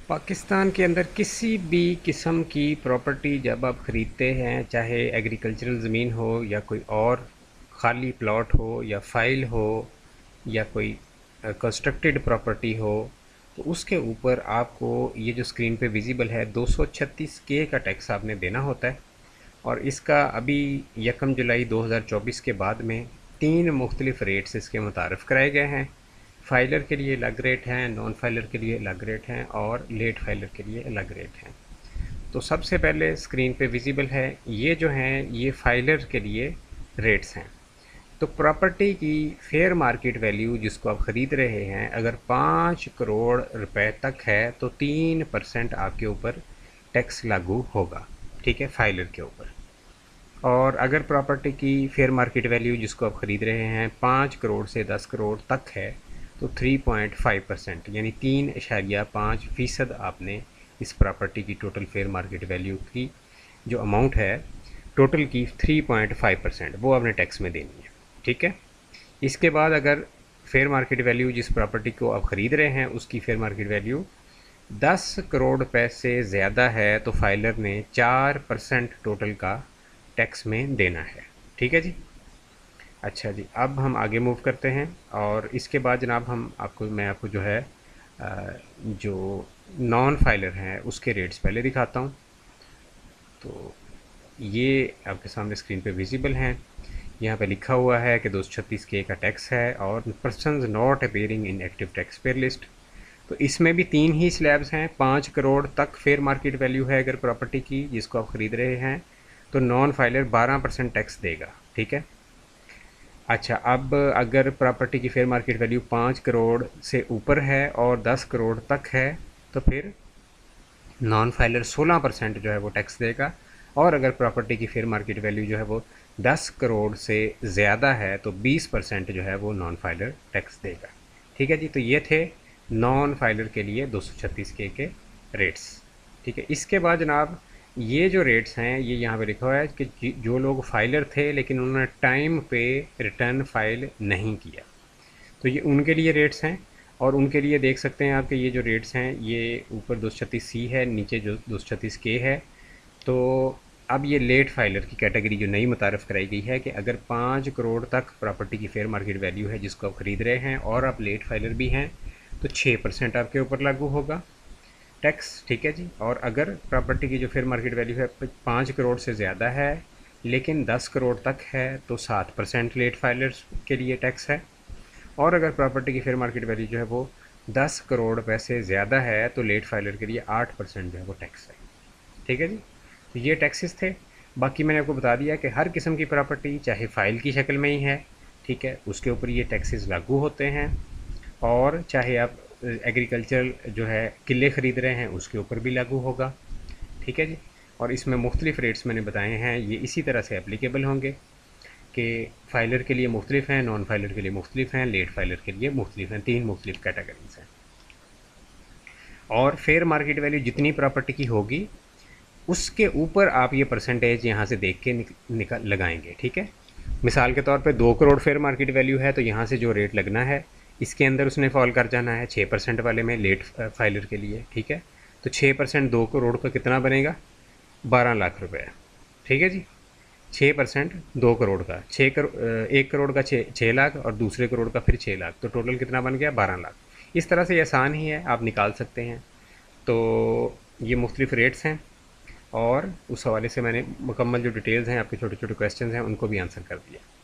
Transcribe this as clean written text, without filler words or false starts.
पाकिस्तान के अंदर किसी भी किस्म की प्रॉपर्टी जब आप ख़रीदते हैं, चाहे एग्रीकल्चरल ज़मीन हो या कोई और खाली प्लॉट हो या फाइल हो या कोई कंस्ट्रक्टेड प्रॉपर्टी हो, तो उसके ऊपर आपको ये जो स्क्रीन पे विजिबल है 236 के का टैक्स आपने देना होता है। और इसका अभी 1 जुलाई 2024 के बाद में 3 मुख्तलिफ रेट्स इसके मुतारफ़ कराए गए हैं। फाइलर के लिए अलग रेट हैं, नॉन फाइलर के लिए अलग रेट हैं और लेट फाइलर के लिए अलग रेट हैं। तो सबसे पहले स्क्रीन पे विजिबल है, ये जो हैं ये फाइलर के लिए रेट्स हैं। तो प्रॉपर्टी की फेयर मार्केट वैल्यू जिसको आप ख़रीद रहे हैं, अगर 5 करोड़ रुपए तक है तो 3% आपके ऊपर टैक्स लागू होगा, ठीक है, फाइलर के ऊपर। और अगर प्रॉपर्टी की फेयर मार्केट वैल्यू जिसको आप ख़रीद रहे हैं 5 करोड़ से 10 करोड़ तक है तो 3.5% यानी 3.5% आपने इस प्रॉपर्टी की टोटल फेयर मार्केट वैल्यू की जो अमाउंट है टोटल की 3.5% वो आपने टैक्स में देनी है, ठीक है। इसके बाद अगर फेयर मार्केट वैल्यू जिस प्रॉपर्टी को आप ख़रीद रहे हैं उसकी फेयर मार्केट वैल्यू 10 करोड़ रुपए से ज़्यादा है तो फाइलर ने 4% टोटल का टैक्स में देना है, ठीक है जी। अच्छा जी, अब हम आगे मूव करते हैं और इसके बाद जनाब मैं आपको जो है जो नॉन फाइलर हैं उसके रेट्स पहले दिखाता हूँ। तो ये आपके सामने स्क्रीन पे विजिबल हैं। यहाँ पे लिखा हुआ है कि 236 के का टैक्स है और persons not appearing in active tax payer list. तो इसमें भी 3 ही स्लैब्स हैं। 5 करोड़ तक फेयर मार्केट वैल्यू है अगर प्रॉपर्टी की जिसको आप ख़रीद रहे हैं तो नॉन फाइलर 12% टैक्स देगा, ठीक है। अच्छा, अब अगर प्रॉपर्टी की फेयर मार्केट वैल्यू 5 करोड़ से ऊपर है और 10 करोड़ तक है तो फिर नॉन फाइलर 16% जो है वो टैक्स देगा। और अगर प्रॉपर्टी की फेयर मार्केट वैल्यू जो है वो 10 करोड़ से ज़्यादा है तो 20% जो है वो नॉन फाइलर टैक्स देगा, ठीक है जी। तो ये थे नॉन फाइलर के लिए 236 के रेट्स, ठीक है। इसके बाद जनाब ये जो रेट्स हैं ये यहाँ पे लिखा हुआ है कि जो लोग फाइलर थे लेकिन उन्होंने टाइम पे रिटर्न फाइल नहीं किया तो ये उनके लिए रेट्स हैं। और उनके लिए देख सकते हैं आपके ये जो रेट्स हैं ये ऊपर 236C है, नीचे जो 236K है। तो अब ये लेट फाइलर की कैटेगरी जो नई मुतारफ़ कराई गई है कि अगर 5 करोड़ तक प्रॉपर्टी की फेयर मार्केट वैल्यू है जिसको आप ख़रीद रहे हैं और आप लेट फाइलर भी हैं तो 6% आपके ऊपर लागू होगा टैक्स, ठीक है जी। और अगर प्रॉपर्टी की जो फेयर मार्केट वैल्यू है 5 करोड़ से ज़्यादा है लेकिन 10 करोड़ तक है तो 7% लेट फाइलर्स के लिए टैक्स है। और अगर प्रॉपर्टी की फेयर मार्केट वैल्यू जो है वो 10 करोड़ रुपए से ज़्यादा है तो लेट फाइलर के लिए 8% जो है वो टैक्स है, ठीक है जी। तो ये टैक्सेस थे। बाकी मैंने आपको बता दिया कि हर किस्म की प्रॉपर्टी चाहे फ़ाइल की शक्ल में ही है, ठीक है, उसके ऊपर ये टैक्सेस लागू होते हैं। और चाहे आप एग्रीकल्चर जो है किले ख़रीद रहे हैं उसके ऊपर भी लागू होगा, ठीक है जी। और इसमें मुख्तलिफ़ रेट्स मैंने बताए हैं, ये इसी तरह से एप्लीकेबल होंगे कि फ़ाइलर के लिए मुख्तलिफ हैं, नॉन फाइलर के लिए मुख्तलिफ हैं, लेट फाइलर के लिए मुख्तलिफ हैं। 3 मुख्तलिफ कैटेगरीज हैं। और फेयर मार्केट वैल्यू जितनी प्रॉपर्टी की होगी उसके ऊपर आप ये परसेंटेज यहाँ से देख के निकल लगाएंगे, ठीक है। मिसाल के तौर पे 2 करोड़ फेयर मार्केट वैल्यू है तो यहाँ से जो रेट लगना है इसके अंदर उसने फॉल कर जाना है 6% वाले में लेट फाइलर के लिए, ठीक है। तो 6% 2 करोड़ का कितना बनेगा, 12 लाख रुपये, ठीक है जी। 6% 2 करोड़ का 1 करोड़ का 6 लाख और दूसरे करोड़ का फिर 6 लाख, तो टोटल कितना बन गया, 12 लाख। इस तरह से ये आसान ही है, आप निकाल सकते हैं। तो ये मुख्तलिफ रेट्स हैं और उस हवाले से मैंने मुकम्मल जो डिटेल्स हैं आपके छोटे छोटे क्वेश्चंस हैं उनको भी आंसर कर दिया।